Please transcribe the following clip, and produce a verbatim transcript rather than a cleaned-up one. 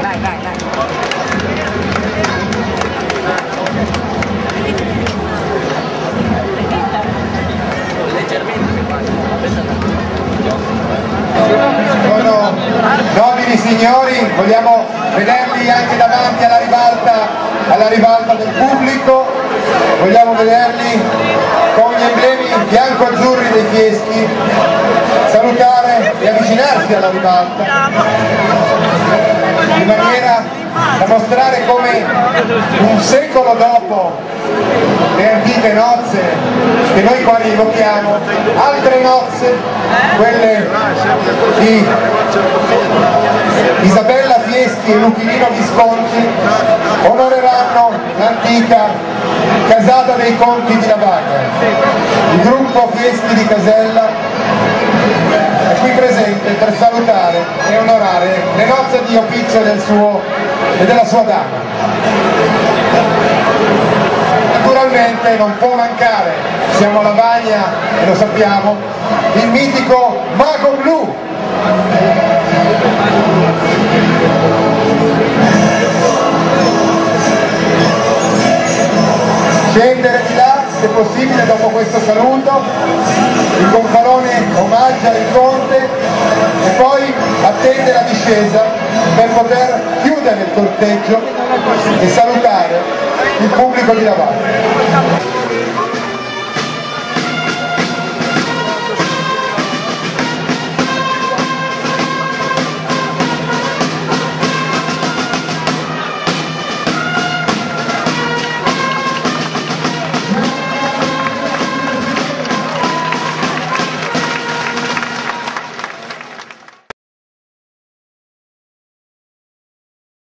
Dai, dai, dai. Sono nobili signori, vogliamo vederli anche davanti alla ribalta, alla ribalta del pubblico, vogliamo vederli con gli emblemi bianco-azzurri dei Fieschi, salutare e avvicinarsi alla ribalta in maniera da mostrare come un secolo dopo le antiche nozze che noi qua invochiamo, altre nozze, quelle di Isabella Fieschi e Luchino Visconti, onoreranno l'antica casata dei conti di Lavagna. Il gruppo Fieschi di Casella è qui presente per salutare e onorare le nozze di Opizio e, del suo, e della sua dama. Naturalmente non può mancare, siamo a Lavagna e lo sappiamo, il mitico Mago Blu. Scendere di là, se possibile, dopo questo saluto, il gonfalone omaggia il conte e poi attende la discesa per poter chiudere il corteggio e salutare il pubblico di Lavagna.